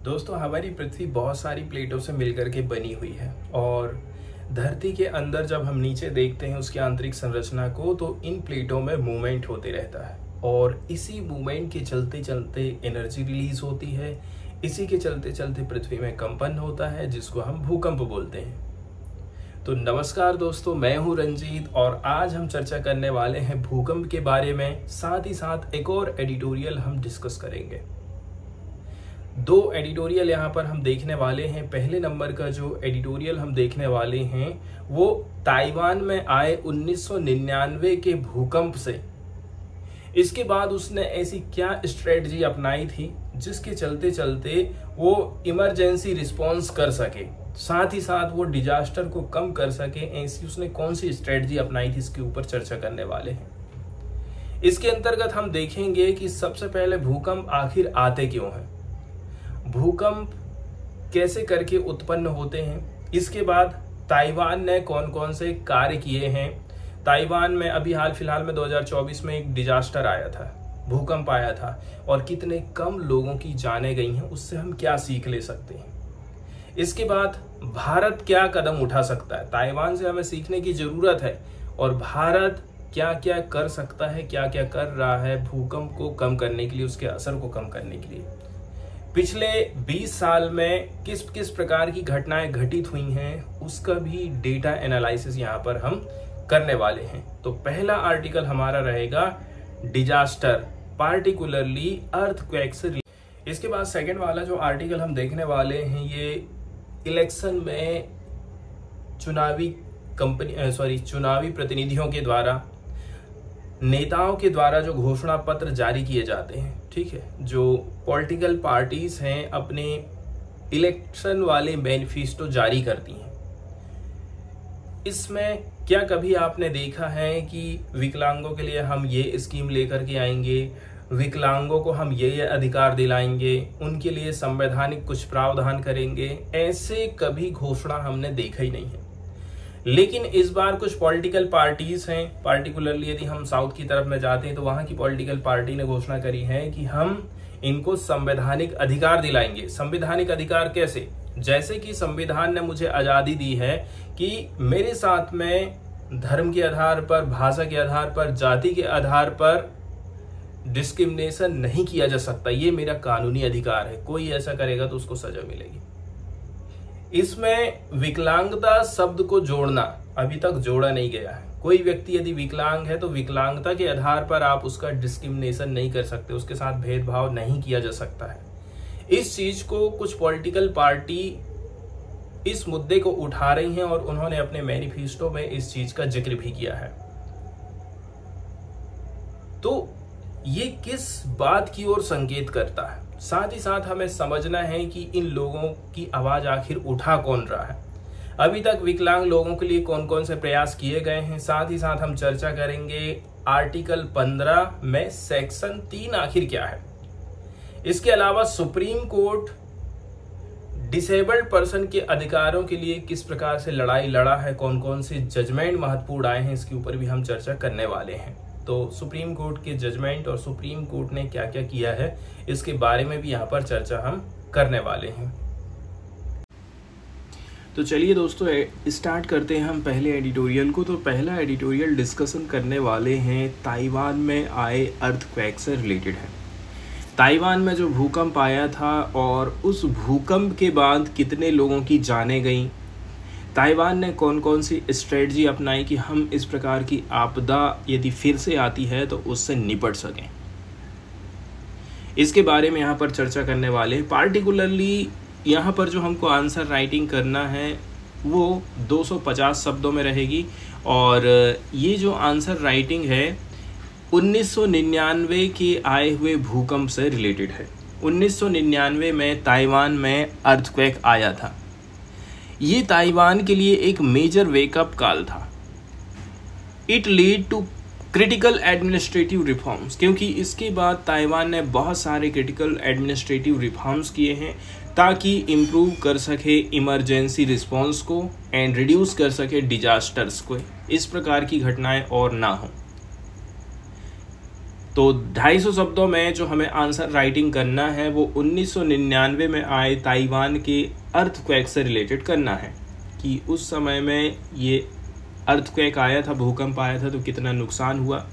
दोस्तों, हमारी पृथ्वी बहुत सारी प्लेटों से मिलकर के बनी हुई है और धरती के अंदर जब हम नीचे देखते हैं उसकी आंतरिक संरचना को, तो इन प्लेटों में मूवमेंट होते रहता है और इसी मूवमेंट के चलते चलते एनर्जी रिलीज होती है। इसी के चलते चलते पृथ्वी में कंपन होता है जिसको हम भूकंप बोलते हैं। तो नमस्कार दोस्तों, मैं हूं रंजीत और आज हम चर्चा करने वाले हैं भूकंप के बारे में। साथ ही साथ एक और एडिटोरियल हम डिस्कस करेंगे। दो एडिटोरियल यहाँ पर हम देखने वाले हैं। पहले नंबर का जो एडिटोरियल हम देखने वाले हैं वो ताइवान में आए 1999 के भूकंप से। इसके बाद उसने ऐसी क्या स्ट्रेटजी अपनाई थी जिसके चलते चलते वो इमरजेंसी रिस्पॉन्स कर सके, साथ ही साथ वो डिजास्टर को कम कर सके। ऐसी उसने कौन सी स्ट्रेटजी अपनाई थी, इसके ऊपर चर्चा करने वाले हैं। इसके अंतर्गत हम देखेंगे कि सबसे पहले भूकंप आखिर आते क्यों हैं, भूकंप कैसे करके उत्पन्न होते हैं। इसके बाद ताइवान ने कौन कौन से कार्य किए हैं। ताइवान में अभी हाल फिलहाल में 2024 में एक डिजास्टर आया था, भूकंप आया था और कितने कम लोगों की जानें गई हैं, उससे हम क्या सीख ले सकते हैं। इसके बाद भारत क्या कदम उठा सकता है, ताइवान से हमें सीखने की जरूरत है और भारत क्या क्या कर सकता है, क्या क्या कर रहा है भूकंप को कम करने के लिए, उसके असर को कम करने के लिए। पिछले 20 साल में किस किस प्रकार की घटनाएं घटित हुई हैं उसका भी डेटा एनालिसिस यहाँ पर हम करने वाले हैं। तो पहला आर्टिकल हमारा रहेगा डिजास्टर, पार्टिकुलरली अर्थक्वेक से। इसके बाद सेकंड वाला जो आर्टिकल हम देखने वाले हैं ये इलेक्शन में चुनावी प्रतिनिधियों के द्वारा, नेताओं के द्वारा जो घोषणा पत्र जारी किए जाते हैं, ठीक है, जो पॉलिटिकल पार्टीज हैं अपने इलेक्शन वाले मैनिफेस्टो जारी करती हैं। इसमें क्या कभी आपने देखा है कि विकलांगों के लिए हम ये स्कीम लेकर के आएंगे, विकलांगों को हम ये अधिकार दिलाएंगे, उनके लिए संवैधानिक कुछ प्रावधान करेंगे, ऐसे कभी घोषणा हमने देखा ही नहीं है। लेकिन इस बार कुछ पॉलिटिकल पार्टीज हैं, पार्टिकुलरली यदि हम साउथ की तरफ में जाते हैं तो वहां की पॉलिटिकल पार्टी ने घोषणा करी है कि हम इनको संवैधानिक अधिकार दिलाएंगे। संवैधानिक अधिकार कैसे? जैसे कि संविधान ने मुझे आजादी दी है कि मेरे साथ में धर्म के आधार पर, भाषा के आधार पर, जाति के आधार पर डिस्क्रिमिनेशन नहीं किया जा सकता। ये मेरा कानूनी अधिकार है, कोई ऐसा करेगा तो उसको सजा मिलेगी। इसमें विकलांगता शब्द को जोड़ना अभी तक जोड़ा नहीं गया है। कोई व्यक्ति यदि विकलांग है तो विकलांगता के आधार पर आप उसका डिस्क्रिमिनेशन नहीं कर सकते, उसके साथ भेदभाव नहीं किया जा सकता है। इस चीज को कुछ पॉलिटिकल पार्टी इस मुद्दे को उठा रही हैं और उन्होंने अपने मैनिफेस्टो में इस चीज का जिक्र भी किया है। तो ये किस बात की ओर संकेत करता है? साथ ही साथ हमें समझना है कि इन लोगों की आवाज आखिर उठा कौन रहा है, अभी तक विकलांग लोगों के लिए कौन कौन से प्रयास किए गए हैं। साथ ही साथ हम चर्चा करेंगे आर्टिकल 15 में सेक्शन 3 आखिर क्या है। इसके अलावा सुप्रीम कोर्ट डिसेबल्ड पर्सन के अधिकारों के लिए किस प्रकार से लड़ाई लड़ा है, कौन कौन से जजमेंट महत्वपूर्ण आए हैं, इसके ऊपर भी हम चर्चा करने वाले हैं। तो सुप्रीम कोर्ट के जजमेंट और सुप्रीम कोर्ट ने क्या क्या किया है इसके बारे में भी यहाँ पर चर्चा हम करने वाले हैं। तो चलिए दोस्तों, स्टार्ट करते हैं हम पहले एडिटोरियल को। तो पहला एडिटोरियल डिस्कशन करने वाले हैं ताइवान में आए अर्थक्वेक से रिलेटेड है। ताइवान में जो भूकंप आया था और उस भूकंप के बाद कितने लोगों की जानें गई, ताइवान ने कौन कौन सी स्ट्रेटजी अपनाई कि हम इस प्रकार की आपदा यदि फिर से आती है तो उससे निपट सकें, इसके बारे में यहाँ पर चर्चा करने वाले हैं। पार्टिकुलरली यहाँ पर जो हमको आंसर राइटिंग करना है वो 250 शब्दों में रहेगी और ये जो आंसर राइटिंग है 1999 के आए हुए भूकंप से रिलेटेड है। 1999 में ताइवान में अर्थक्वेक आया था। ये ताइवान के लिए एक मेजर वेकअप कॉल था। It lead to critical administrative reforms, क्योंकि इसके बाद ताइवान ने बहुत सारे क्रिटिकल एडमिनिस्ट्रेटिव रिफॉर्म्स किए हैं ताकि इम्प्रूव कर सके इमरजेंसी रिस्पॉन्स को एंड रिड्यूस कर सके डिजास्टर्स को, इस प्रकार की घटनाएं और ना हो। तो 250 शब्दों में जो हमें आंसर राइटिंग करना है वो 1999 में आए ताइवान के अर्थक्वेक से रिलेटेड करना है कि उस समय में ये अर्थक्वेक आया था, भूकंप आया था, तो कितना नुकसान हुआ।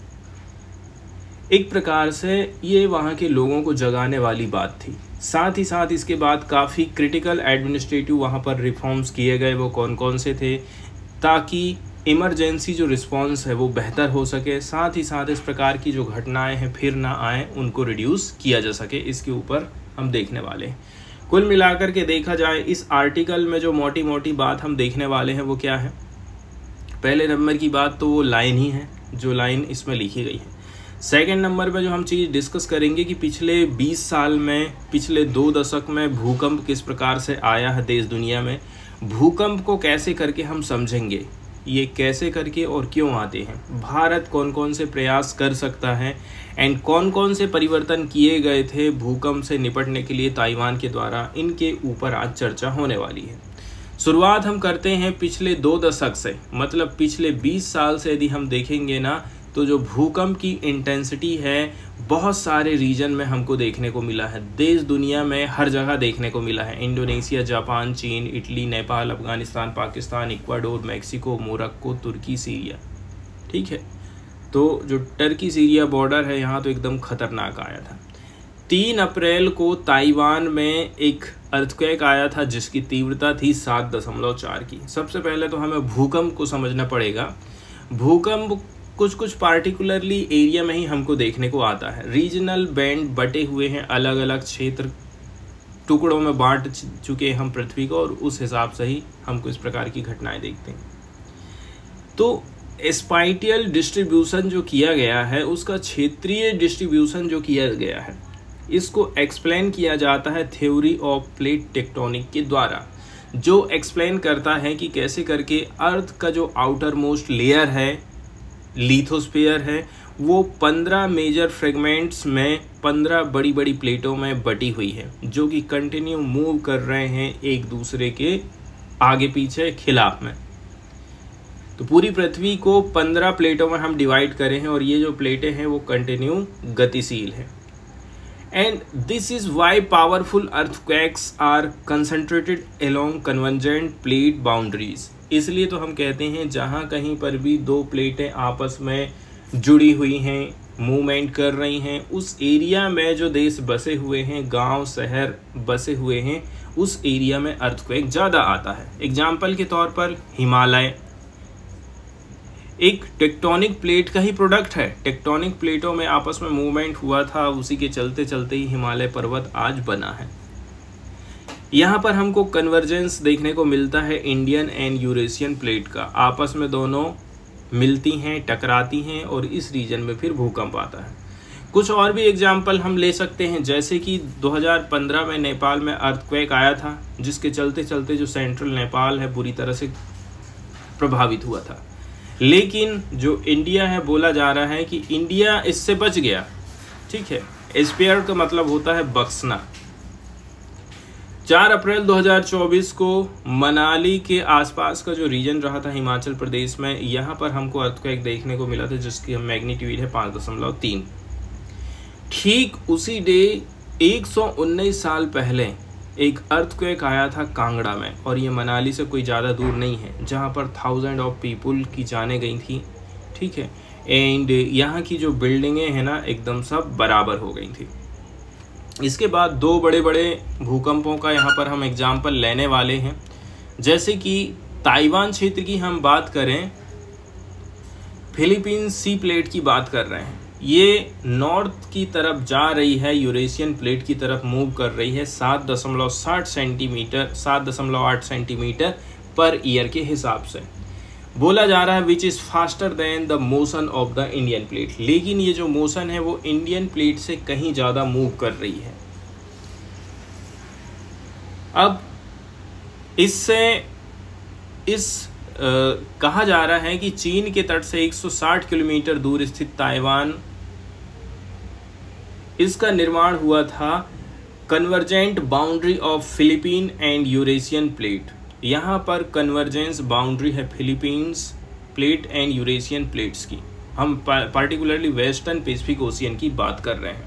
एक प्रकार से ये वहाँ के लोगों को जगाने वाली बात थी। साथ ही साथ इसके बाद काफ़ी क्रिटिकल एडमिनिस्ट्रेटिव वहाँ पर रिफॉर्म्स किए गए। वो कौन कौन से थे, ताकि इमरजेंसी जो रिस्पांस है वो बेहतर हो सके, साथ ही साथ इस प्रकार की जो घटनाएं हैं फिर ना आए, उनको रिड्यूस किया जा सके। इसके ऊपर हम देखने वाले हैं। कुल मिलाकर के देखा जाए इस आर्टिकल में जो मोटी मोटी बात हम देखने वाले हैं वो क्या है। पहले नंबर की बात तो वो लाइन ही है जो लाइन इसमें लिखी गई है। सेकंड नंबर पे जो हम चीज़ डिस्कस करेंगे कि पिछले 20 साल में, पिछले 2 दशक में भूकंप किस प्रकार से आया है देश दुनिया में, भूकंप को कैसे करके हम समझेंगे, ये कैसे करके और क्यों आते हैं, भारत कौन कौन से प्रयास कर सकता है, एंड कौन कौन से परिवर्तन किए गए थे भूकंप से निपटने के लिए ताइवान के द्वारा, इनके ऊपर आज चर्चा होने वाली है। शुरुआत हम करते हैं पिछले 2 दशक से, मतलब पिछले 20 साल से यदि हम देखेंगे ना, तो जो भूकंप की इंटेंसिटी है बहुत सारे रीजन में हमको देखने को मिला है। देश दुनिया में हर जगह देखने को मिला है। इंडोनेशिया, जापान, चीन, Italy, Nepal, Afghanistan, Pakistan, Ecuador, Mexico, Morocco, तुर्की, सीरिया। ठीक है, तो जो टर्की सीरिया बॉर्डर है यहाँ तो एकदम खतरनाक आया था। 3 अप्रैल को ताइवान में एक अर्थक्वेक आया था जिसकी तीव्रता थी 7.4 की। सबसे पहले तो हमें भूकंप को समझना पड़ेगा। भूकंप कुछ पार्टिकुलरली एरिया में ही हमको देखने को आता है। रीजनल बैंड बटे हुए हैं, अलग अलग क्षेत्र टुकड़ों में बांट चुके हैं हम पृथ्वी को, और उस हिसाब से ही हमको इस प्रकार की घटनाएं देखते हैं। तो स्पाइटियल डिस्ट्रीब्यूशन जो किया गया है, उसका क्षेत्रीय डिस्ट्रीब्यूशन जो किया गया है, इसको एक्सप्लेन किया जाता है थ्योरी ऑफ प्लेट टेक्टोनिक के द्वारा, जो एक्सप्लेन करता है कि कैसे करके अर्थ का जो आउटर मोस्ट लेयर है, लिथोस्फीयर है, वो 15 मेजर फ्रेगमेंट्स में 15 बड़ी बड़ी प्लेटों में बटी हुई है, जो कि कंटिन्यू मूव कर रहे हैं एक दूसरे के आगे पीछे खिलाफ में। तो पूरी पृथ्वी को 15 प्लेटों में हम डिवाइड करें हैं, और ये जो प्लेटें हैं वो कंटिन्यू गतिशील हैं। And this is why powerful earthquakes are concentrated along convergent plate boundaries. इसलिए तो हम कहते हैं जहाँ कहीं पर भी 2 प्लेटें आपस में जुड़ी हुई हैं, मूवमेंट कर रही हैं, उस एरिया में जो देश बसे हुए हैं, गांव शहर बसे हुए हैं, उस एरिया में अर्थक्वेक ज़्यादा आता है। एग्जाम्पल के तौर पर हिमालय एक टेक्टोनिक प्लेट का ही प्रोडक्ट है। टेक्टोनिक प्लेटों में आपस में मूवमेंट हुआ था, उसी के चलते चलते ही हिमालय पर्वत आज बना है। यहाँ पर हमको कन्वर्जेंस देखने को मिलता है इंडियन एंड यूरेशियन प्लेट का, आपस में दोनों मिलती हैं, टकराती हैं, और इस रीजन में फिर भूकंप आता है। कुछ और भी एग्जाम्पल हम ले सकते हैं, जैसे कि 2015 में नेपाल में अर्थक्वेक आया था, जिसके चलते चलते जो सेंट्रल नेपाल है बुरी तरह से प्रभावित हुआ था। लेकिन जो इंडिया है, बोला जा रहा है कि इंडिया इससे बच गया। ठीक है, स्पेयर का मतलब होता है बख्शना। 4 अप्रैल 2024 को मनाली के आसपास का जो रीजन रहा था हिमाचल प्रदेश में, यहाँ पर हमको अर्थक्वेक देखने को मिला था जिसकी मैग्नीट्यूड है 5.3। ठीक उसी डे 119 साल पहले एक अर्थक्वेक आया था कांगड़ा में, और ये मनाली से कोई ज़्यादा दूर नहीं है, जहाँ पर 1000 ऑफ पीपुल की जाने गई थी। ठीक है, एंड यहाँ की जो बिल्डिंगें हैं ना, एकदम सब बराबर हो गई थी। इसके बाद 2 बड़े बड़े भूकंपों का यहाँ पर हम एग्जाम्पल लेने वाले हैं। जैसे कि ताइवान क्षेत्र की हम बात करें, फिलीपींस सी प्लेट की बात कर रहे हैं, ये नॉर्थ की तरफ जा रही है, यूरेशियन प्लेट की तरफ मूव कर रही है 7.8 सेंटीमीटर पर ईयर के हिसाब से। बोला जा रहा है which is faster than the motion of the Indian plate, लेकिन ये जो मोशन है वो इंडियन प्लेट से कहीं ज़्यादा मूव कर रही है। अब इससे कहा जा रहा है कि चीन के तट से 160 किलोमीटर दूर स्थित ताइवान, इसका निर्माण हुआ था convergent boundary of Philippine and Eurasian plate. यहाँ पर कन्वर्जेंस बाउंड्री है Philippines plate and Eurasian plates की। हम पार्टिकुलरली वेस्टर्न पैसिफिक ओशियन की बात कर रहे हैं।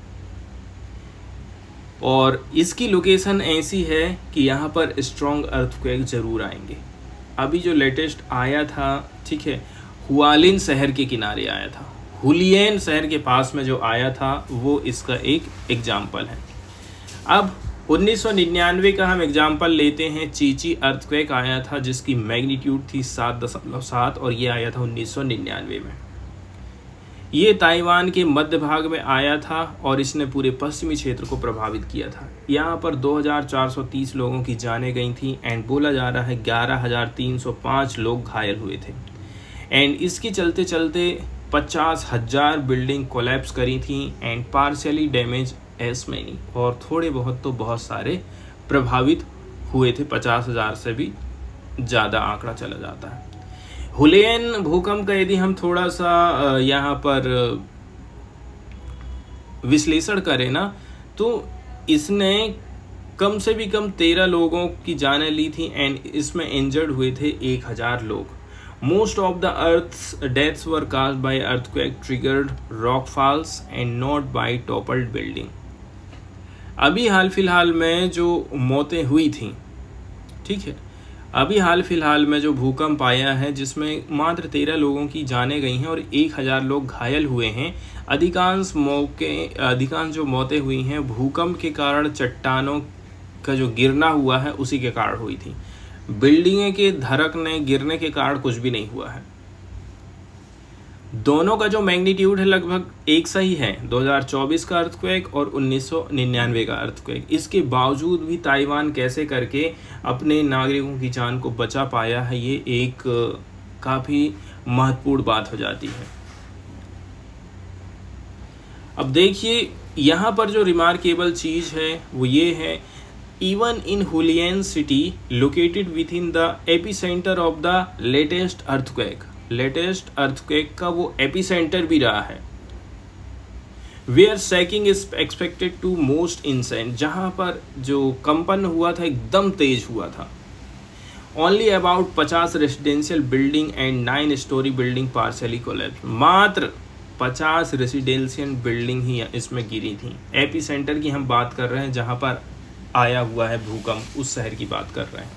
और इसकी लोकेशन ऐसी है कि यहाँ पर स्ट्रॉन्ग अर्थक्वेक जरूर आएंगे। अभी जो लेटेस्ट आया था, ठीक है, हुआलिन शहर के किनारे आया था, हुलियन शहर के पास में जो आया था, वो इसका एक एग्जाम्पल है। अब 1999 का हम एग्जाम्पल लेते हैं। चीची अर्थक्वेक आया था जिसकी मैग्नीट्यूड थी 7.7 और ये आया था 1999 में। ये ताइवान के मध्य भाग में आया था और इसने पूरे पश्चिमी क्षेत्र को प्रभावित किया था। यहाँ पर 2430 लोगों की जानें गई थी एंड बोला जा रहा है 11305 लोग घायल हुए थे। एंड इसके चलते चलते 50,000 बिल्डिंग कोलैप्स करी थी and partially damage as many, और थोड़े बहुत तो बहुत सारे प्रभावित हुए थे। 50,000 से भी ज़्यादा आंकड़ा चला जाता है। हुलियन भूकंप का यदि हम थोड़ा सा यहाँ पर विश्लेषण करें ना, तो इसने कम से भी कम 13 लोगों की जानें ली थी एंड इसमें इंजर्ड हुए थे 1000 लोग। Most of the Earth's deaths were caused by earthquake-triggered rock falls and not by toppled building. अभी हाल फिलहाल में जो मौतें हुई थी, ठीक है, अभी हाल फिलहाल में जो भूकंप आया है जिसमें मात्र 13 लोगों की जानें गई हैं और 1000 लोग घायल हुए हैं। अधिकांश जो मौतें हुई हैं भूकंप के कारण, चट्टानों का जो गिरना हुआ है उसी के कारण हुई थी। बिल्डिंगें के धड़कने गिरने के कारण कुछ भी नहीं हुआ है। दोनों का जो मैग्नीट्यूड है लगभग एक सा ही है, 2024 का अर्थक्वेक और 1999 का अर्थक्वेक। इसके बावजूद भी ताइवान कैसे करके अपने नागरिकों की जान को बचा पाया है, ये एक काफ़ी महत्वपूर्ण बात हो जाती है। अब देखिए यहाँ पर जो रिमार्केबल चीज़ है वो ये है, even in Hualien city located within the epicenter of the latest earthquake का वो एपिसेंटर भी रहा है। where shaking is expected to most insane, जहाँ पर जो कंपन हुआ था एकदम तेज हुआ था। only about 50 residential building and 9 story building partially collapsed, मात्र 50 रेसिडेंशियल बिल्डिंग ही इसमें गिरी थी। एपिसेंटर की हम बात कर रहे हैं, जहाँ पर आया हुआ है भूकंप, उस शहर की बात कर रहे हैं।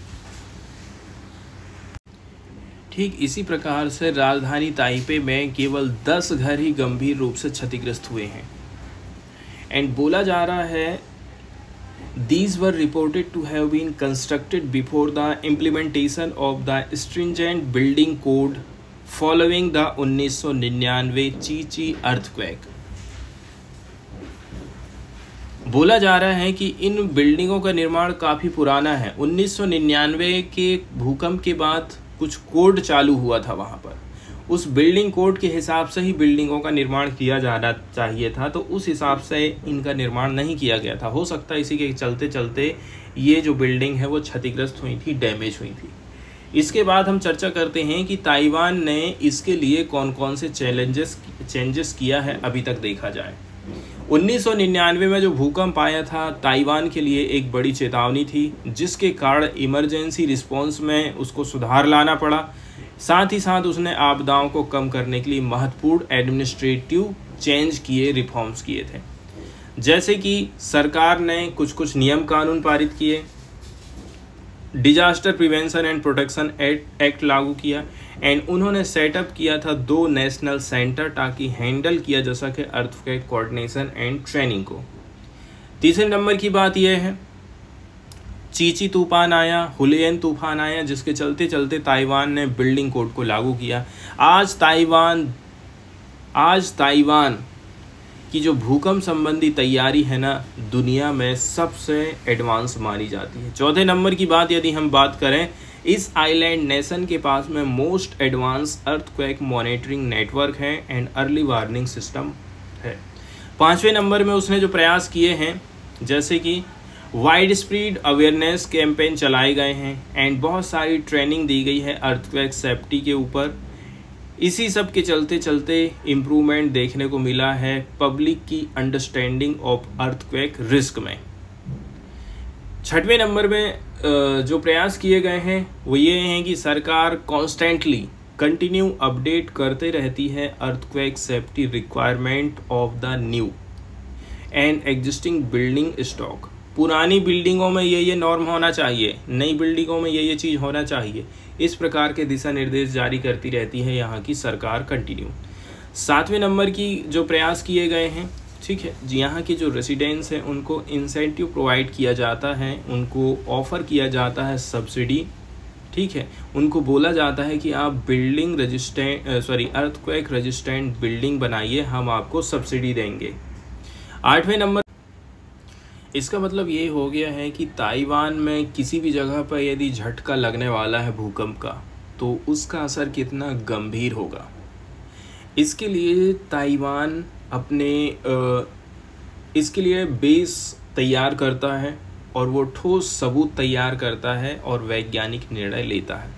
ठीक इसी प्रकार से राजधानी ताइपे में केवल 10 घर ही गंभीर रूप से क्षतिग्रस्त हुए हैं एंड बोला जा रहा है these were reported to have been constructed before the implementation of the stringent building code following the 1999 Chichi earthquake. बोला जा रहा है कि इन बिल्डिंगों का निर्माण काफ़ी पुराना है। 1999 के भूकंप के बाद कुछ कोड चालू हुआ था वहाँ पर, उस बिल्डिंग कोड के हिसाब से ही बिल्डिंगों का निर्माण किया जाना चाहिए था, तो उस हिसाब से इनका निर्माण नहीं किया गया था। हो सकता है इसी के चलते चलते ये जो बिल्डिंग है वो क्षतिग्रस्त हुई थी, डैमेज हुई थी। इसके बाद हम चर्चा करते हैं कि ताइवान ने इसके लिए कौन कौन से चेंजेस किया है अभी तक देखा जाए। 1999 में जो भूकंप आया था ताइवान के लिए एक बड़ी चेतावनी थी, जिसके कारण इमरजेंसी रिस्पॉन्स में उसको सुधार लाना पड़ा। साथ ही साथ उसने आपदाओं को कम करने के लिए महत्वपूर्ण एडमिनिस्ट्रेटिव चेंज किए, रिफॉर्म्स किए थे। जैसे कि सरकार ने कुछ नियम कानून पारित किए, disaster prevention and protection act लागू किया एंड उन्होंने सेटअप किया था 2 नेशनल सेंटर ताकि हैंडल किया जा सके अर्थक्वेक कोऑर्डिनेशन एंड ट्रेनिंग को। तीसरे नंबर की बात यह है, चीची तूफान आया, हुलियन तूफान आया, जिसके चलते चलते ताइवान ने बिल्डिंग कोड को लागू किया। आज ताइवान की जो भूकंप संबंधी तैयारी है ना, दुनिया में सबसे एडवांस मानी जाती है। चौथे नंबर की बात यदि हम बात करें, इस आइलैंड नेशन के पास में most advance earthquake monitoring network है एंड अर्ली वार्निंग सिस्टम है। पांचवें नंबर में उसने जो प्रयास किए हैं, जैसे कि वाइड स्प्रेड अवेयरनेस कैंपेन चलाए गए हैं एंड बहुत सारी ट्रेनिंग दी गई है अर्थक्वेक सेफ्टी के ऊपर। इसी सब के चलते चलते इम्प्रूवमेंट देखने को मिला है पब्लिक की अंडरस्टैंडिंग ऑफ अर्थक्वेक रिस्क में। छठवें नंबर में जो प्रयास किए गए हैं वो ये हैं कि सरकार कॉन्स्टेंटली कंटिन्यू अपडेट करते रहती है earthquake safety requirement of the new and existing building stock. पुरानी बिल्डिंगों में ये नॉर्म होना चाहिए, नई बिल्डिंगों में ये चीज़ होना चाहिए, इस प्रकार के दिशा निर्देश जारी करती रहती है यहाँ की सरकार कंटिन्यू। 7वें नंबर की जो प्रयास किए गए हैं, ठीक है, यहाँ के जो रेसिडेंट्स हैं उनको इंसेंटिव प्रोवाइड किया जाता है, उनको ऑफ़र किया जाता है सब्सिडी, ठीक है, उनको बोला जाता है कि आप बिल्डिंग अर्थक्वेक रेजिस्टेंट बिल्डिंग बनाइए, हम आपको सब्सिडी देंगे। 8वें नंबर, इसका मतलब ये हो गया है कि ताइवान में किसी भी जगह पर यदि झटका लगने वाला है भूकंप का तो उसका असर कितना गंभीर होगा। इसके लिए ताइवान इसके लिए बेस तैयार करता है और वो ठोस सबूत तैयार करता है और वैज्ञानिक निर्णय लेता है।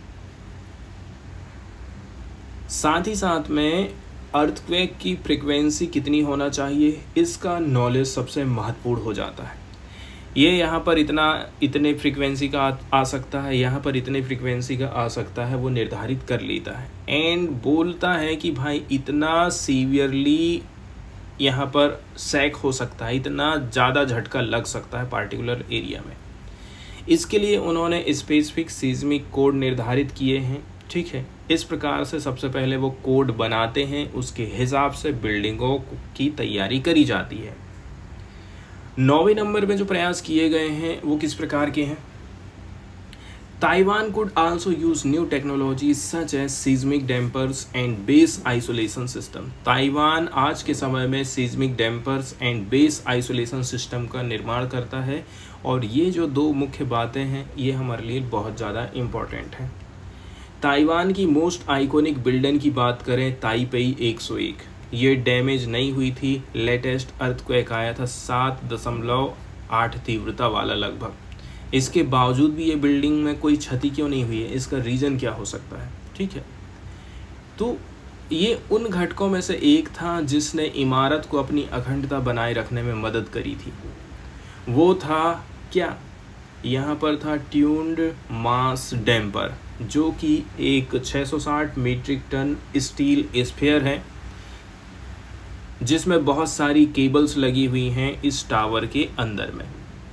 साथ ही साथ में अर्थक्वेक की फ्रीक्वेंसी कितनी होना चाहिए, इसका नॉलेज सबसे महत्वपूर्ण हो जाता है। ये यहाँ पर इतने फ्रीक्वेंसी का आ सकता है, यहाँ पर इतने फ्रीक्वेंसी का आ सकता है, वो निर्धारित कर लेता है एंड बोलता है कि भाई इतना सीवियरली यहाँ पर सैक हो सकता है, इतना ज़्यादा झटका लग सकता है पार्टिकुलर एरिया में। इसके लिए उन्होंने स्पेसिफिक सीस्मिक कोड निर्धारित किए हैं, ठीक है। इस प्रकार से सबसे पहले वो कोड बनाते हैं, उसके हिसाब से बिल्डिंगों की तैयारी करी जाती है। 9वें नंबर में जो प्रयास किए गए हैं वो किस प्रकार के हैं। Taiwan could also use new technologies such as seismic dampers and base isolation system। Taiwan आज के समय में seismic dampers and base isolation system का निर्माण करता है और ये जो दो मुख्य बातें हैं ये हमारे लिए बहुत ज़्यादा इम्पोर्टेंट हैं। ताइवान की मोस्ट आइकॉनिक बिल्डिंग की बात करें, ताइपेई 101, ये डैमेज नहीं हुई थी। लेटेस्ट अर्थक्वेक आया था 7.8 तीव्रता वाला लगभग, इसके बावजूद भी ये बिल्डिंग में कोई क्षति क्यों नहीं हुई है, इसका रीज़न क्या हो सकता है, ठीक है। तो ये उन घटकों में से एक था जिसने इमारत को अपनी अखंडता बनाए रखने में मदद करी थी। वो था क्या, यहाँ पर था ट्यून्ड मास डैम्पर, जो कि एक 660 मीट्रिक टन स्टील स्फीयर है जिसमें बहुत सारी केबल्स लगी हुई हैं इस टावर के अंदर में।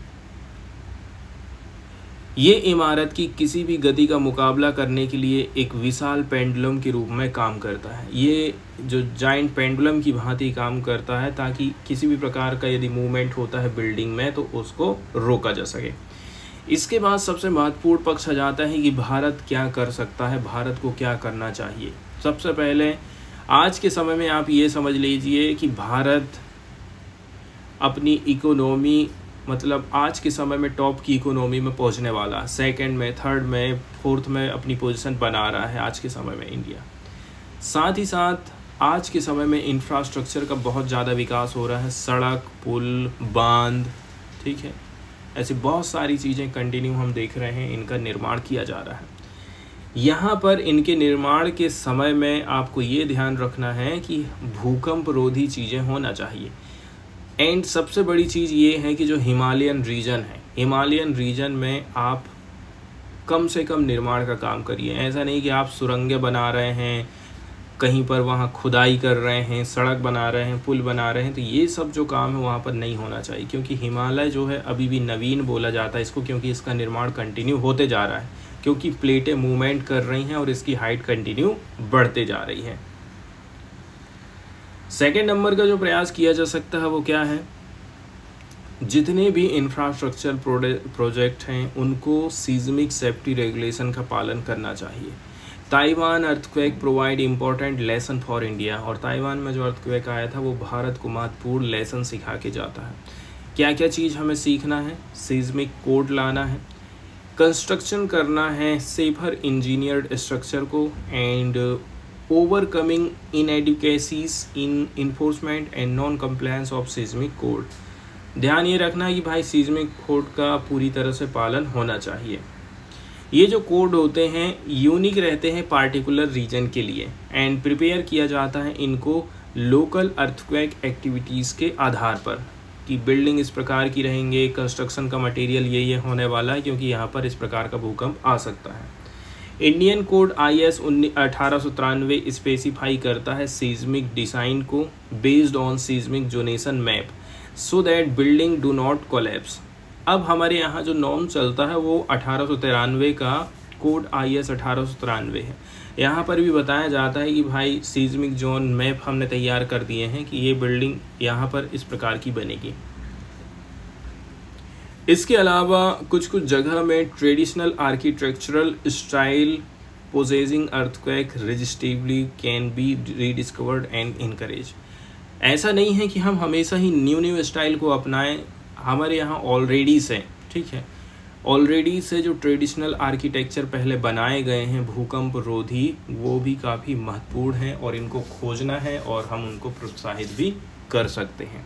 ये इमारत की किसी भी गति का मुकाबला करने के लिए एक विशाल पेंडुलम के रूप में काम करता है। ये जो जाइंट पेंडुलम की भांति काम करता है ताकि किसी भी प्रकार का यदि मूवमेंट होता है बिल्डिंग में तो उसको रोका जा सके। इसके बाद सबसे महत्वपूर्ण पक्ष आ जाता है कि भारत क्या कर सकता है, भारत को क्या करना चाहिए। सबसे पहले आज के समय में आप ये समझ लीजिए कि भारत अपनी इकोनॉमी, मतलब आज के समय में टॉप की इकोनॉमी में पहुंचने वाला, सेकंड में, थर्ड में, फोर्थ में अपनी पोजीशन बना रहा है आज के समय में इंडिया। साथ ही साथ आज के समय में इंफ्रास्ट्रक्चर का बहुत ज़्यादा विकास हो रहा है, सड़क, पुल, बांध, ठीक है, ऐसी बहुत सारी चीज़ें कंटिन्यू हम देख रहे हैं, इनका निर्माण किया जा रहा है। यहाँ पर इनके निर्माण के समय में आपको ये ध्यान रखना है कि भूकंप रोधी चीज़ें होना चाहिए। एंड सबसे बड़ी चीज़ ये है कि जो हिमालयन रीजन है, हिमालयन रीजन में आप कम से कम निर्माण का काम करिए। ऐसा नहीं कि आप सुरंगें बना रहे हैं, कहीं पर वहाँ खुदाई कर रहे हैं, सड़क बना रहे हैं, पुल बना रहे हैं, तो ये सब जो काम है वहाँ पर नहीं होना चाहिए, क्योंकि हिमालय जो है अभी भी नवीन बोला जाता है इसको, क्योंकि इसका निर्माण कंटिन्यू होते जा रहा है, क्योंकि प्लेटें मूवमेंट कर रही हैं और इसकी हाइट कंटिन्यू बढ़ते जा रही है। सेकेंड नंबर का जो प्रयास किया जा सकता है वो क्या है, जितने भी इंफ्रास्ट्रक्चर प्रोजेक्ट हैं उनको सीज़मिक सेफ्टी रेगुलेशन का पालन करना चाहिए। Taiwan earthquake provide important lesson for India, और ताइवान में जो अर्थक्वेक आया था वो भारत को महत्वपूर्ण लेसन सिखा के जाता है। क्या क्या चीज़ हमें सीखना है, सीज़मिक कोड लाना है, कंस्ट्रक्शन करना है सेफर इंजीनियर्ड स्ट्रक्चर को, and overcoming inadequacies in enforcement and non compliance of seismic code. ध्यान ये रखना है कि भाई सीज़मिक कोड का पूरी तरह से पालन होना चाहिए। ये जो कोड होते हैं यूनिक रहते हैं पार्टिकुलर रीजन के लिए, एंड प्रिपेयर किया जाता है इनको लोकल अर्थक्वेक एक्टिविटीज़ के आधार पर कि बिल्डिंग इस प्रकार की रहेंगे, कंस्ट्रक्शन का मटेरियल ये होने वाला है क्योंकि यहाँ पर इस प्रकार का भूकंप आ सकता है। इंडियन कोड IS 1893 स्पेसिफाई करता है सीज्मिक डिज़ाइन को based on seismic zonation map so that building do not collapse. अब हमारे यहाँ जो नॉर्म चलता है वो 1893 का कोड IS 1893 है। यहाँ पर भी बताया जाता है कि भाई सीज्मिक जोन मैप हमने तैयार कर दिए हैं कि ये बिल्डिंग यहाँ पर इस प्रकार की बनेगी। इसके अलावा कुछ कुछ जगह में traditional architectural style possessing earthquake resistively can be rediscovered and encourage. ऐसा नहीं है कि हम हमेशा ही न्यू स्टाइल को अपनाएं, हमारे यहाँ ऑलरेडी से, ठीक है, ऑलरेडी से जो ट्रेडिशनल आर्किटेक्चर पहले बनाए गए हैं भूकंप रोधी, वो भी काफ़ी महत्वपूर्ण हैं और इनको खोजना है और हम उनको प्रोत्साहित भी कर सकते हैं।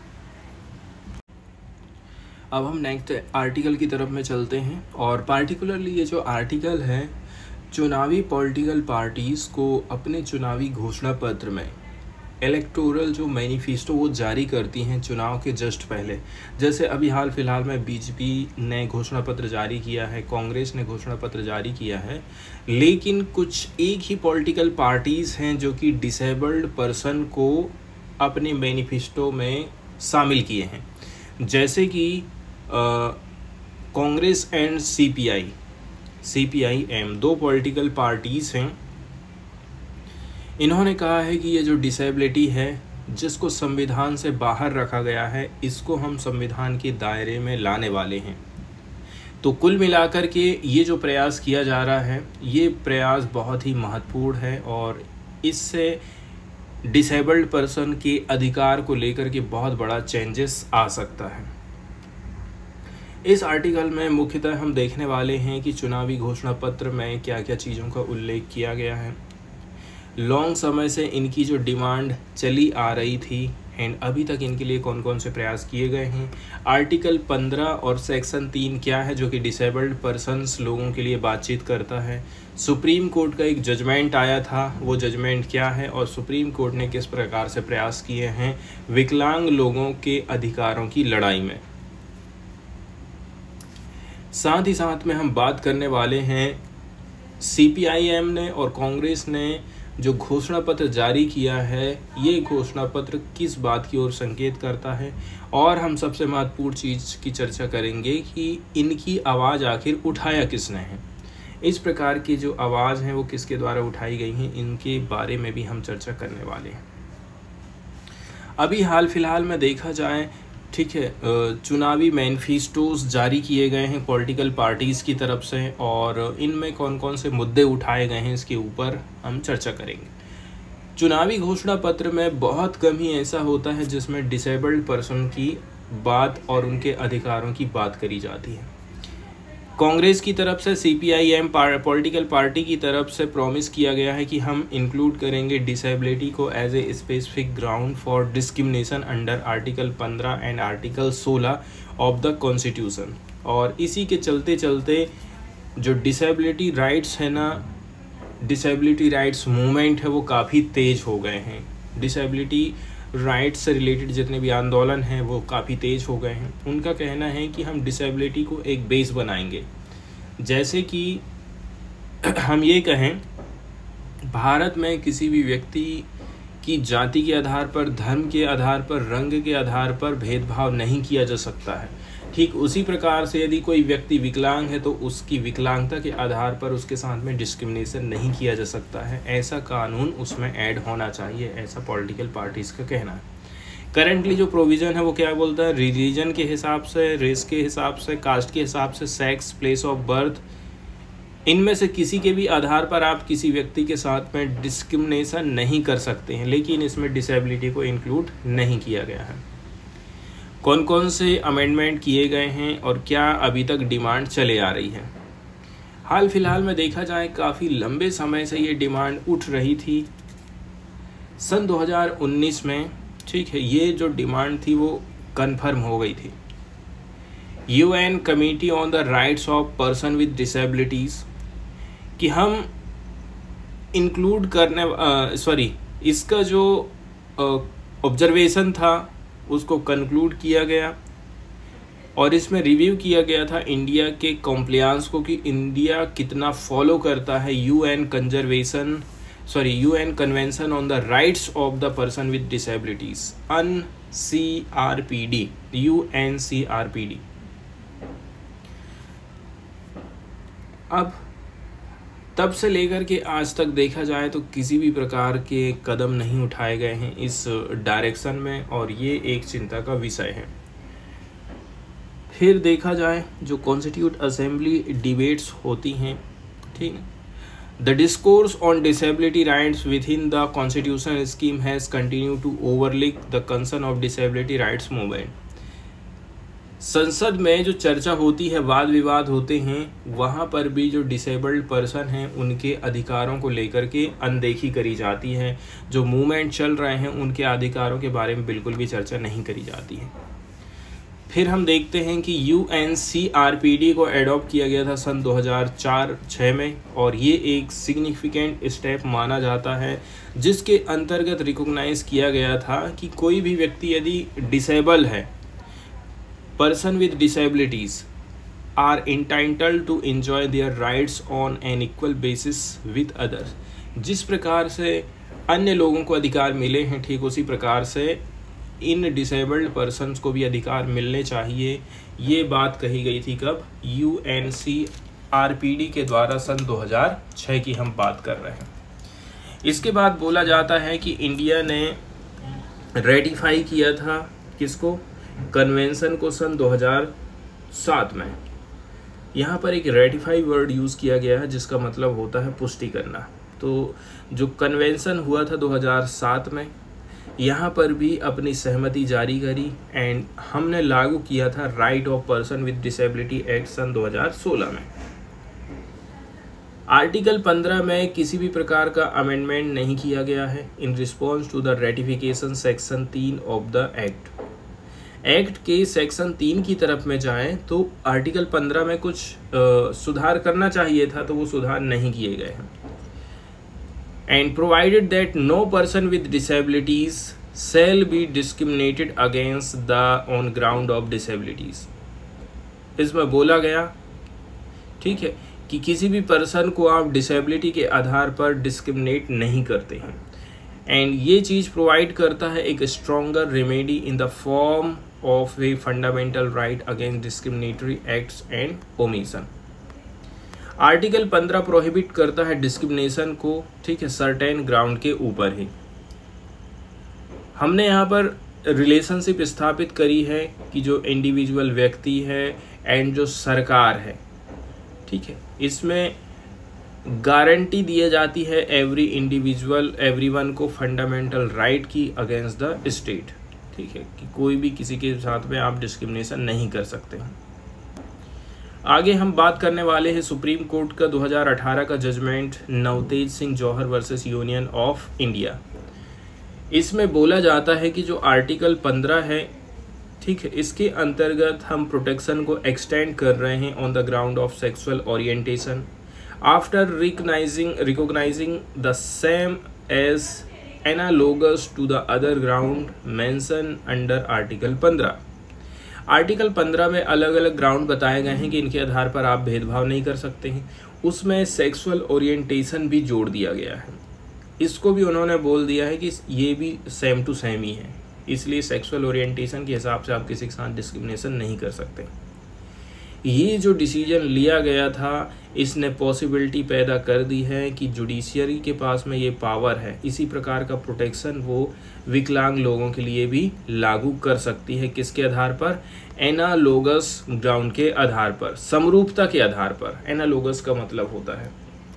अब हम नेक्स्ट आर्टिकल की तरफ में चलते हैं और पार्टिकुलरली ये जो आर्टिकल है चुनावी पॉलिटिकल पार्टीज़ को अपने चुनावी घोषणा पत्र में इलेक्टोरल जो मैनिफेस्टो वो जारी करती हैं चुनाव के जस्ट पहले। जैसे अभी हाल फिलहाल में बीजेपी ने घोषणा पत्र जारी किया है, कांग्रेस ने घोषणा पत्र जारी किया है, लेकिन कुछ एक ही पॉलिटिकल पार्टीज़ हैं जो कि डिसेबल्ड पर्सन को अपने मैनिफेस्टो में शामिल किए हैं। जैसे कि कांग्रेस एंड CPIM दो पॉलिटिकल पार्टीज़ हैं। इन्होंने कहा है कि ये जो डिसेबिलिटी है जिसको संविधान से बाहर रखा गया है, इसको हम संविधान के दायरे में लाने वाले हैं। तो कुल मिलाकर के ये जो प्रयास किया जा रहा है, ये प्रयास बहुत ही महत्वपूर्ण है और इससे डिसेबल्ड पर्सन के अधिकार को लेकर के बहुत बड़ा चेंजेस आ सकता है। इस आर्टिकल में मुख्यतः हम देखने वाले हैं कि चुनावी घोषणा पत्र में क्या क्या चीज़ों का उल्लेख किया गया है। लॉन्ग समय से इनकी जो डिमांड चली आ रही थी एंड अभी तक इनके लिए कौन कौन से प्रयास किए गए हैं। आर्टिकल 15 और सेक्शन 3 क्या है जो कि डिसेबल्ड पर्सन्स लोगों के लिए बातचीत करता है। सुप्रीम कोर्ट का एक जजमेंट आया था, वो जजमेंट क्या है और सुप्रीम कोर्ट ने किस प्रकार से प्रयास किए हैं विकलांग लोगों के अधिकारों की लड़ाई में। साथ ही साथ में हम बात करने वाले हैं CPIM ने और कांग्रेस ने जो घोषणा पत्र जारी किया है, ये घोषणा पत्र किस बात की ओर संकेत करता है और हम सबसे महत्वपूर्ण चीज़ की चर्चा करेंगे कि इनकी आवाज़ आखिर उठाया किसने है। इस प्रकार की जो आवाज़ हैं वो किसके द्वारा उठाई गई हैं, इनके बारे में भी हम चर्चा करने वाले हैं। अभी हाल फिलहाल में देखा जाए, ठीक है, चुनावी मैनिफेस्टोज जारी किए गए हैं पॉलिटिकल पार्टीज़ की तरफ से और इनमें कौन कौन से मुद्दे उठाए गए हैं इसके ऊपर हम चर्चा करेंगे। चुनावी घोषणा पत्र में बहुत कम ही ऐसा होता है जिसमें डिसेबल्ड पर्सन की बात और उनके अधिकारों की बात करी जाती है। कांग्रेस की तरफ से CPIM पॉलिटिकल पार्टी की तरफ से प्रॉमिस किया गया है कि हम इंक्लूड करेंगे डिसेबिलिटी को as a specific ground for discrimination under article 15 and article 16 of the constitution. और इसी के चलते चलते जो डिसेबिलिटी राइट्स है ना, डिसेबिलिटी राइट्स मूवमेंट है वो काफ़ी तेज़ हो गए हैं। डिसेबिलिटी राइट्स से रिलेटेड जितने भी आंदोलन हैं वो काफ़ी तेज़ हो गए हैं। उनका कहना है कि हम डिसेबिलिटी को एक बेस बनाएंगे। जैसे कि हम ये कहें, भारत में किसी भी व्यक्ति की जाति के आधार पर, धर्म के आधार पर, रंग के आधार पर भेदभाव नहीं किया जा सकता है। ठीक उसी प्रकार से यदि कोई व्यक्ति विकलांग है तो उसकी विकलांगता के आधार पर उसके साथ में डिस्क्रिमिनेशन नहीं किया जा सकता है। ऐसा कानून उसमें ऐड होना चाहिए, ऐसा पॉलिटिकल पार्टीज़ का कहना है। करंटली जो प्रोविज़न है वो क्या बोलता है, रिलीजन के हिसाब से, रेस के हिसाब से, कास्ट के हिसाब से, सेक्स, प्लेस ऑफ बर्थ, इनमें से किसी के भी आधार पर आप किसी व्यक्ति के साथ में डिस्क्रिमिनेशन नहीं कर सकते हैं, लेकिन इसमें डिसेबिलिटी को इंक्लूड नहीं किया गया है। कौन कौन से अमेंडमेंट किए गए हैं और क्या अभी तक डिमांड चले आ रही है। हाल फिलहाल में देखा जाए काफ़ी लंबे समय से ये डिमांड उठ रही थी। सन 2019 में, ठीक है, ये जो डिमांड थी वो कन्फर्म हो गई थी। UN committee on the rights of person with disabilities कि हम इंक्लूड करने इसका जो ऑब्जर्वेशन था उसको कंक्लूड किया गया और इसमें रिव्यू किया गया था इंडिया के कॉम्प्लायंस को कि इंडिया कितना फॉलो करता है UN convention on the rights of the person with disabilities, UNCRPD। अब तब से लेकर के आज तक देखा जाए तो किसी भी प्रकार के कदम नहीं उठाए गए हैं इस डायरेक्शन में, और ये एक चिंता का विषय है। फिर देखा जाए जो कॉन्स्टिट्यूट असेंबली डिबेट्स होती हैं, ठीक है, the discourse on disability rights within the constitution scheme has continue to overlook the concern of disability rights movement. संसद में जो चर्चा होती है, वाद विवाद होते हैं, वहाँ पर भी जो डिसेबल्ड पर्सन हैं उनके अधिकारों को लेकर के अनदेखी करी जाती है। जो मूवमेंट चल रहे हैं उनके अधिकारों के बारे में बिल्कुल भी चर्चा नहीं करी जाती है। फिर हम देखते हैं कि UNCRPD को एडॉप्ट किया गया था सन 2004-06 में, और ये एक सिग्निफिकेंट स्टेप माना जाता है जिसके अंतर्गत रिकॉग्नाइज किया गया था कि कोई भी व्यक्ति यदि डिसेबल है, person with disabilities are entitled to enjoy their rights on an equal basis with others। जिस प्रकार से अन्य लोगों को अधिकार मिले हैं, ठीक उसी प्रकार से इन डिसेबल्ड पर्सन्स को भी अधिकार मिलने चाहिए। ये बात कही गई थी कब? UNCRPD के द्वारा सन 2006 की हम बात कर रहे हैं। इसके बाद बोला जाता है कि इंडिया ने रेटिफाई किया था किसको? कन्वेंशन को सन 2007 में। यहाँ पर एक रेटिफाई वर्ड यूज़ किया गया है जिसका मतलब होता है पुष्टि करना। तो जो कन्वेंशन हुआ था 2007 में, यहाँ पर भी अपनी सहमति जारी करी एंड हमने लागू किया था right of person with disability act सन 2016 में। आर्टिकल 15 में किसी भी प्रकार का अमेंडमेंट नहीं किया गया है in response to the ratification section 3 of the act के सेक्शन 3 की तरफ में जाएं तो आर्टिकल 15 में कुछ सुधार करना चाहिए था, तो वो सुधार नहीं किए गए हैं। And provided that no person with disabilities shall be discriminated against the on ground of disabilities. इसमें बोला गया, ठीक है, कि किसी भी पर्सन को आप डिसेबिलिटी के आधार पर डिस्क्रिमिनेट नहीं करते हैं। एंड ये चीज़ प्रोवाइड करता है एक stronger remedy in the form of a fundamental right against discriminatory acts and omission. Article 15 prohibit करता है डिस्क्रिमिनेशन को, ठीक है, सर्टेन ग्राउंड के ऊपर ही। हमने यहाँ पर रिलेशनशिप स्थापित करी है कि जो इंडिविजुअल व्यक्ति है एंड जो सरकार है, ठीक है, इसमें गारंटी दी जाती है एवरी इंडिविजुअल एवरीवन को फंडामेंटल राइट की अगेंस्ट द स्टेट, ठीक है, कि कोई भी किसी के साथ में आप डिस्क्रिमिनेशन नहीं कर सकते हैं। आगे हम बात करने वाले हैं सुप्रीम कोर्ट का 2018 का judgment Navtej Singh Johar versus union of India. इसमें बोला जाता है कि जो आर्टिकल 15 है, ठीक है, इसके अंतर्गत हम प्रोटेक्शन को एक्सटेंड कर रहे हैं on the ground of sexual orientation after recognizing the same as analogous to the other ground mentioned under article 15। Article 15 में अलग अलग ग्राउंड बताए गए हैं कि इनके आधार पर आप भेदभाव नहीं कर सकते हैं। उसमें सेक्सुअल ओरिएंटेशन भी जोड़ दिया गया है। इसको भी उन्होंने बोल दिया है कि ये भी सेम टू सेम ही है, इसलिए सेक्सुअल ओरिएंटेशन के हिसाब से आप किसी के साथ डिस्क्रिमिनेशन नहीं कर सकते। ये जो डिसीजन लिया गया था, इसने पॉसिबिलिटी पैदा कर दी है कि जुडिशियरी के पास में ये पावर है, इसी प्रकार का प्रोटेक्शन वो विकलांग लोगों के लिए भी लागू कर सकती है। किसके आधार पर? एनालोगस ग्राउंड के आधार पर, समरूपता के आधार पर। एनालोगस का मतलब होता है,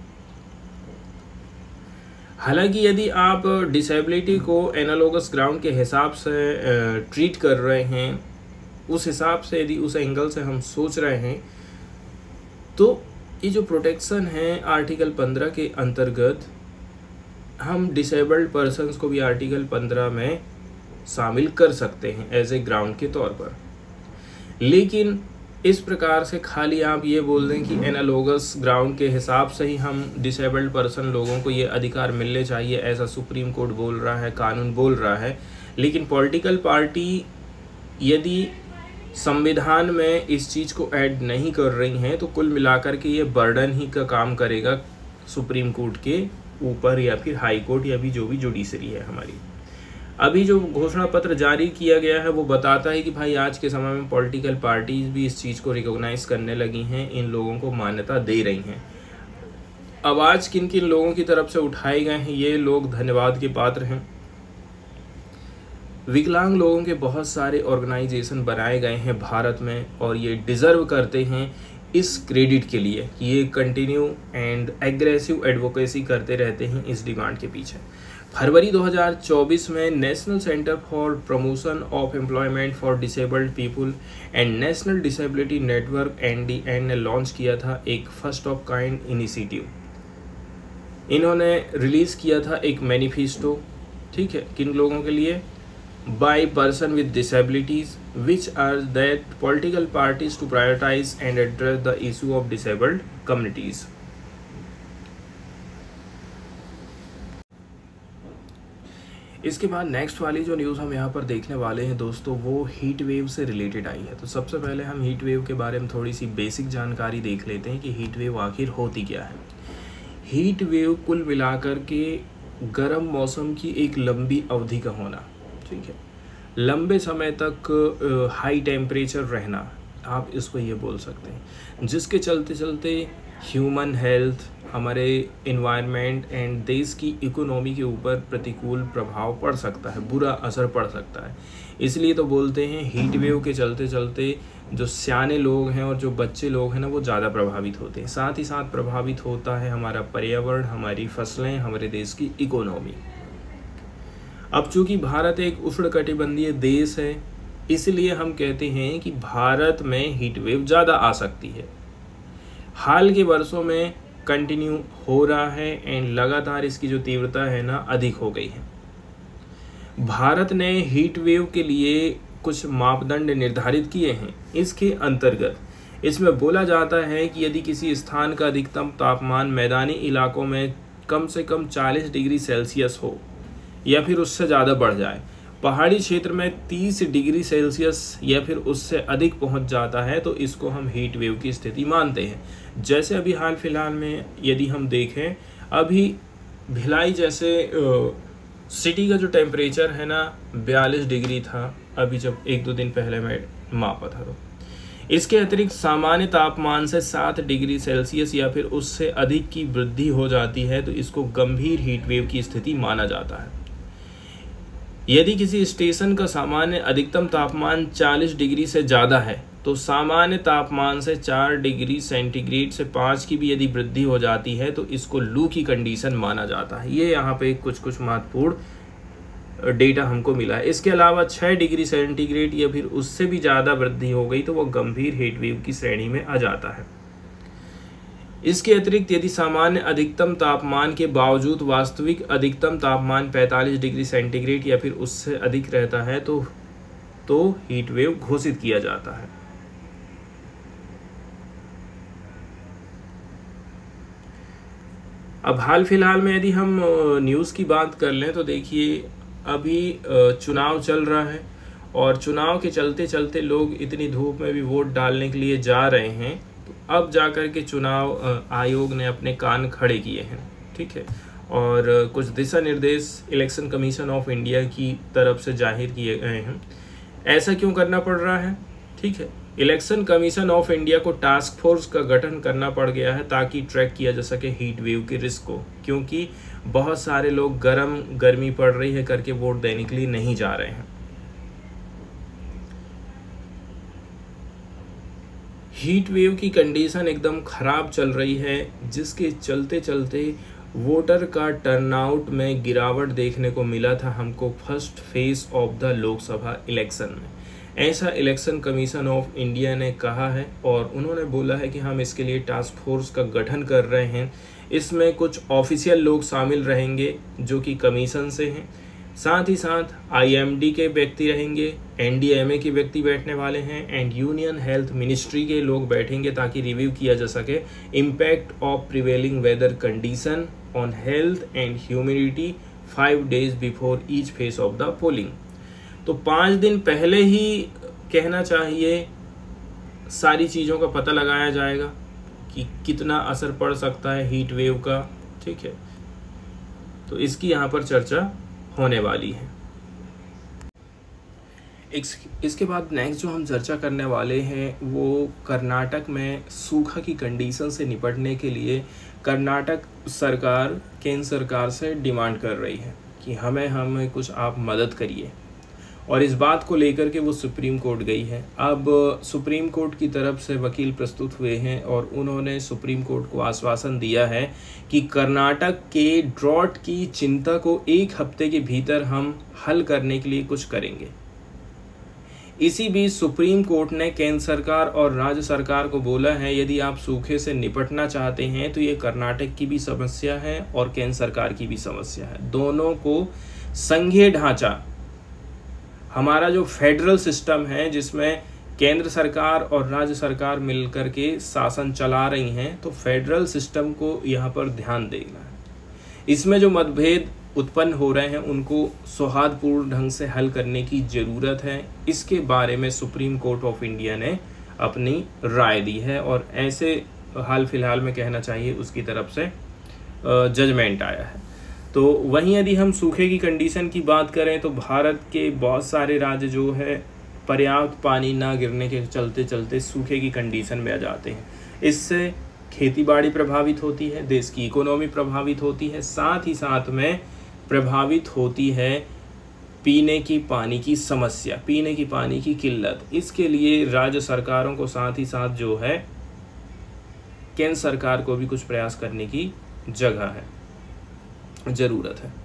हालांकि यदि आप डिसेबिलिटी को एनालोगस ग्राउंड के हिसाब से ट्रीट कर रहे हैं, उस हिसाब से यदि उस एंगल से हम सोच रहे हैं, तो ये जो प्रोटेक्शन है आर्टिकल 15 के अंतर्गत, हम डिसेबल्ड पर्सन्स को भी आर्टिकल 15 में शामिल कर सकते हैं एज ए ग्राउंड के तौर पर। लेकिन इस प्रकार से खाली आप ये बोल दें कि एनालोगस ग्राउंड के हिसाब से ही हम डिसेबल्ड पर्सन लोगों को ये अधिकार मिलने चाहिए, ऐसा सुप्रीम कोर्ट बोल रहा है, कानून बोल रहा है, लेकिन पॉलिटिकल पार्टी यदि संविधान में इस चीज़ को ऐड नहीं कर रही हैं, तो कुल मिलाकर के ये बर्डन ही का काम करेगा सुप्रीम कोर्ट के ऊपर या फिर हाई कोर्ट या भी जो भी जुडिशरी है हमारी। अभी जो घोषणा पत्र जारी किया गया है वो बताता है कि भाई आज के समय में पॉलिटिकल पार्टीज भी इस चीज़ को रिकॉग्नाइज करने लगी हैं, इन लोगों को मान्यता दे रही हैं। आवाज़ किन किन लोगों की तरफ से उठाए गए हैं, ये लोग धन्यवाद के पात्र हैं। विकलांग लोगों के बहुत सारे ऑर्गेनाइजेशन बनाए गए हैं भारत में और ये डिज़र्व करते हैं इस क्रेडिट के लिए कि ये कंटिन्यू एंड एग्रेसिव एडवोकेसी करते रहते हैं इस डिमांड के पीछे। फरवरी 2024 में national centre for promotion of employment for disabled people and national disability network NDN ने लॉन्च किया था एक फर्स्ट ऑफ काइंड इनिशिएटिव। इन्होंने रिलीज़ किया था एक मैनिफेस्टो, ठीक है, किन लोगों के लिए, by person with disabilities, which are that political parties to prioritize and address the issue of disabled communities. इसके बाद नेक्स्ट वाली जो न्यूज़ हम यहाँ पर देखने वाले हैं दोस्तों, वो हीट वेव से रिलेटेड आई है। तो सबसे पहले हम हीट वेव के बारे में थोड़ी सी बेसिक जानकारी देख लेते हैं कि हीट वेव आखिर होती क्या है। हीट वेव कुल मिलाकर के गर्म मौसम की एक लंबी अवधि का होना, ठीक है, लंबे समय तक हाई टेम्परेचर रहना, आप इसको ये बोल सकते हैं, जिसके चलते चलते ह्यूमन हेल्थ, हमारे इन्वायरमेंट एंड देश की इकोनॉमी के ऊपर प्रतिकूल प्रभाव पड़ सकता है, बुरा असर पड़ सकता है। इसलिए तो बोलते हैं हीट वेव के चलते चलते जो सियाने लोग हैं और जो बच्चे लोग हैं ना, वो ज़्यादा प्रभावित होते हैं। साथ ही साथ प्रभावित होता है हमारा पर्यावरण, हमारी फसलें, हमारे देश की इकोनॉमी। अब चूंकि भारत एक उष्णकटिबंधीय देश है, इसलिए हम कहते हैं कि भारत में हीट वेव ज़्यादा आ सकती है। हाल के वर्षों में कंटिन्यू हो रहा है एंड लगातार इसकी जो तीव्रता है ना अधिक हो गई है। भारत ने हीट वेव के लिए कुछ मापदंड निर्धारित किए हैं। इसके अंतर्गत इसमें बोला जाता है कि यदि किसी स्थान का अधिकतम तापमान मैदानी इलाकों में कम से कम 40 डिग्री सेल्सियस हो या फिर उससे ज़्यादा बढ़ जाए, पहाड़ी क्षेत्र में 30 डिग्री सेल्सियस या फिर उससे अधिक पहुंच जाता है, तो इसको हम हीट वेव की स्थिति मानते हैं। जैसे अभी हाल फिलहाल में यदि हम देखें, अभी भिलाई जैसे सिटी का जो टेम्परेचर है ना 42 डिग्री था, अभी जब 1-2 दिन पहले मैं मापा था। तो इसके अतिरिक्त सामान्य तापमान से 7 डिग्री सेल्सियस या फिर उससे अधिक की वृद्धि हो जाती है, तो इसको गंभीर हीट वेव की स्थिति माना जाता है। यदि किसी स्टेशन का सामान्य अधिकतम तापमान 40 डिग्री से ज़्यादा है, तो सामान्य तापमान से 4 डिग्री सेंटीग्रेड से 5 की भी यदि वृद्धि हो जाती है, तो इसको लू की कंडीशन माना जाता है। ये यहाँ पे कुछ महत्वपूर्ण डेटा हमको मिला है। इसके अलावा 6 डिग्री सेंटीग्रेड या फिर उससे भी ज़्यादा वृद्धि हो गई तो वो गंभीर हीट वेव की श्रेणी में आ जाता है। इसके अतिरिक्त यदि सामान्य अधिकतम तापमान के बावजूद वास्तविक अधिकतम तापमान 45 डिग्री सेंटीग्रेड या फिर उससे अधिक रहता है तो हीट वेव घोषित किया जाता है। अब हाल फिलहाल में यदि हम न्यूज़ की बात कर लें तो देखिए, अभी चुनाव चल रहा है और चुनाव के चलते चलते लोग इतनी धूप में भी वोट डालने के लिए जा रहे हैं। तो अब जाकर के चुनाव आयोग ने अपने कान खड़े किए हैं, ठीक है, और कुछ दिशा निर्देश इलेक्शन कमीशन ऑफ इंडिया की तरफ से जाहिर किए गए हैं। ऐसा क्यों करना पड़ रहा है? ठीक है, इलेक्शन कमीशन ऑफ इंडिया को टास्क फोर्स का गठन करना पड़ गया है ताकि ट्रैक किया जा सके हीट वेव के रिस्क को, क्योंकि बहुत सारे लोग गर्मी पड़ रही है करके वोट देने के लिए नहीं जा रहे हैं। हीट वेव की कंडीशन एकदम ख़राब चल रही है, जिसके चलते चलते वोटर का टर्नआउट में गिरावट देखने को मिला था हमको first phase of the Lok Sabha election में। ऐसा इलेक्शन कमीशन ऑफ इंडिया ने कहा है और उन्होंने बोला है कि हम इसके लिए टास्क फोर्स का गठन कर रहे हैं। इसमें कुछ ऑफिशियल लोग शामिल रहेंगे जो कि कमीशन से हैं, साथ ही साथ IMD के व्यक्ति रहेंगे, NDMA के व्यक्ति बैठने वाले हैं एंड यूनियन हेल्थ मिनिस्ट्री के लोग बैठेंगे ताकि रिव्यू किया जा सके impact of prevailing weather condition on health and humidity 5 days before each phase of the polling. तो 5 दिन पहले ही कहना चाहिए सारी चीज़ों का पता लगाया जाएगा कि कितना असर पड़ सकता है हीट वेव का, ठीक है। तो इसकी यहाँ पर चर्चा होने वाली है। इसके बाद नेक्स्ट जो हम चर्चा करने वाले हैं वो कर्नाटक में सूखा की कंडीशन से निपटने के लिए कर्नाटक सरकार केंद्र सरकार से डिमांड कर रही है कि हमें कुछ आप मदद करिए, और इस बात को लेकर के वो सुप्रीम कोर्ट गई है। अब सुप्रीम कोर्ट की तरफ से वकील प्रस्तुत हुए हैं और उन्होंने सुप्रीम कोर्ट को आश्वासन दिया है कि कर्नाटक के ड्रॉट की चिंता को 1 हफ्ते के भीतर हम हल करने के लिए कुछ करेंगे। इसी बीच सुप्रीम कोर्ट ने केंद्र सरकार और राज्य सरकार को बोला है यदि आप सूखे से निपटना चाहते हैं तो ये कर्नाटक की भी समस्या है और केंद्र सरकार की भी समस्या है। दोनों को संघीय ढांचा, हमारा जो फेडरल सिस्टम है जिसमें केंद्र सरकार और राज्य सरकार मिलकर के शासन चला रही हैं, तो फेडरल सिस्टम को यहाँ पर ध्यान देना है। इसमें जो मतभेद उत्पन्न हो रहे हैं उनको सौहार्दपूर्ण ढंग से हल करने की ज़रूरत है। इसके बारे में सुप्रीम कोर्ट ऑफ इंडिया ने अपनी राय दी है और ऐसे हाल फिलहाल में कहना चाहिए उसकी तरफ से जजमेंट आया है। तो वहीं यदि हम सूखे की कंडीशन की बात करें तो भारत के बहुत सारे राज्य जो है पर्याप्त पानी ना गिरने के चलते चलते सूखे की कंडीशन में आ जाते हैं। इससे खेतीबाड़ी प्रभावित होती है, देश की इकोनॉमी प्रभावित होती है, साथ ही साथ में प्रभावित होती है पीने की पानी की समस्या, पीने की पानी की किल्लत। इसके लिए राज्य सरकारों को साथ ही साथ जो है केंद्र सरकार को भी कुछ प्रयास करने की जगह है, ज़रूरत है।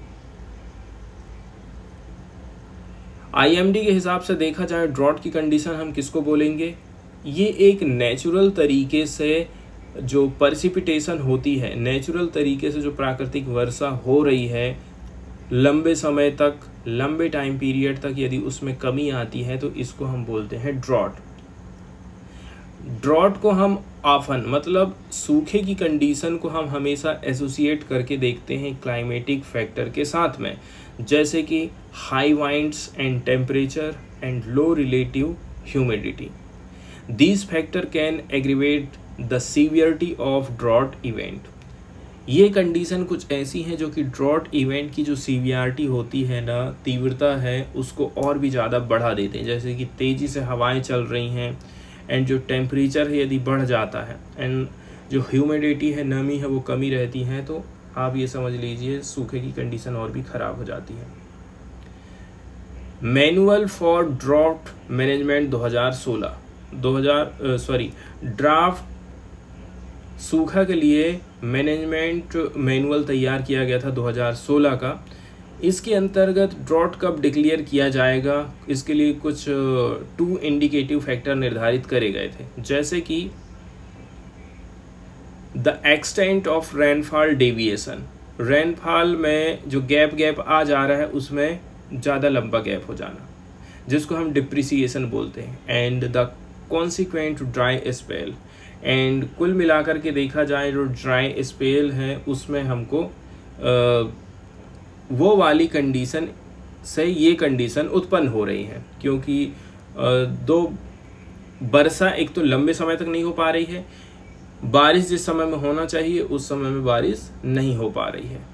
IMD के हिसाब से देखा जाए ड्रॉट की कंडीशन हम किसको बोलेंगे? ये एक नेचुरल तरीके से जो पर्सिपिटेशन होती है, नेचुरल तरीके से जो प्राकृतिक वर्षा हो रही है लंबे समय तक, लंबे टाइम पीरियड तक यदि उसमें कमी आती है तो इसको हम बोलते हैं ड्रॉट। ड्रॉट को हम ऑफन मतलब सूखे की कंडीशन को हम हमेशा एसोसिएट करके देखते हैं क्लाइमेटिक फैक्टर के साथ में, जैसे कि high winds and temperature and low relative humidity. These factor can aggravate the severity of drought event. ये कंडीशन कुछ ऐसी हैं जो कि ड्रॉट इवेंट की जो सीवियरिटी होती है ना, तीव्रता है, उसको और भी ज़्यादा बढ़ा देते हैं। जैसे कि तेज़ी से हवाएं चल रही हैं एंड जो टेम्परेचर है यदि बढ़ जाता है एंड जो ह्यूमिडिटी है, नमी है, वो कमी रहती है, तो आप ये समझ लीजिए सूखे की कंडीशन और भी ख़राब हो जाती है। Manual for drought management 2016 draft सूखा के लिए मैनेजमेंट मैनुअल तैयार किया गया था 2016 का। इसके अंतर्गत ड्रॉट कब डिक्लेयर किया जाएगा, इसके लिए कुछ 2 इंडिकेटिव फैक्टर निर्धारित करे गए थे, जैसे कि the extent of rainfall deviation, rainfall में जो गैप आ जा रहा है उसमें ज़्यादा लंबा गैप हो जाना, जिसको हम डिप्रिसिएशन बोलते हैं, and the consequent dry spell. And कुल मिलाकर के देखा जाए जो ड्राई स्पेल है उसमें हमको वो वाली कंडीशन से ये कंडीशन उत्पन्न हो रही है, क्योंकि दो वर्षा एक तो लंबे समय तक नहीं हो पा रही है, बारिश जिस समय में होना चाहिए उस समय में बारिश नहीं हो पा रही है।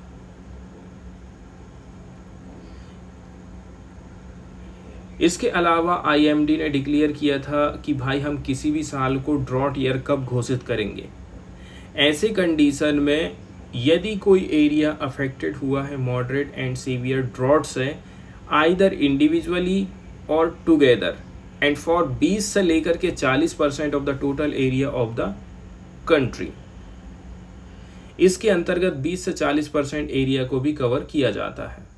इसके अलावा IMD ने डिक्लेयर किया था कि भाई हम किसी भी साल को ड्रॉट ईयर कब घोषित करेंगे। ऐसे कंडीशन में यदि कोई एरिया अफेक्टेड हुआ है मॉडरेट एंड सीवियर ड्रॉट से, आइदर इंडिविजुअली और टुगेदर एंड फॉर 20 से लेकर के 40% of the total area of the country, इसके अंतर्गत 20 से 40% एरिया को भी कवर किया जाता है।